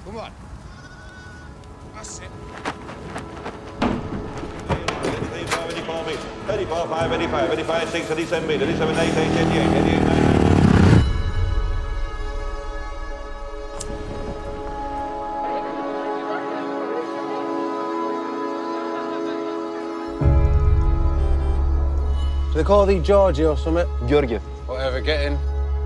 Come on. That's it. 34, 5, 85, 85, 6, 87, 87, 8, 88, 88, 89. Do they call thee Georgie or something? Georgie. Whatever, get in.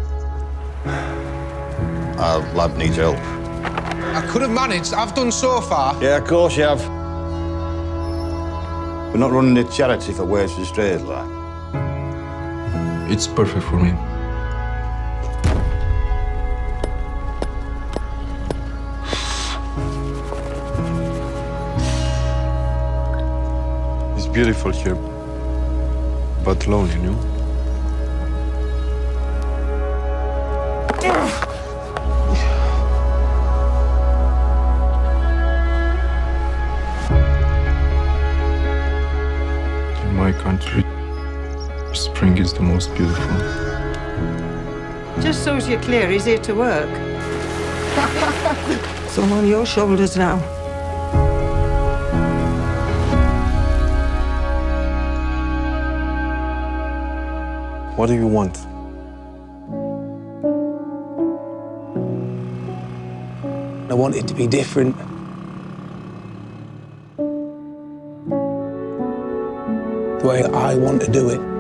Our lad needs help. I could have managed. I've done so far. Yeah, of course you have. We're not running a charity for waste and strays, like. It's perfect for me. It's beautiful here, but lonely, you know? In my country, spring is the most beautiful. Just so's you're clear, he's here to work. It's all on your shoulders now. What do you want? I want it to be different. The way I want to do it.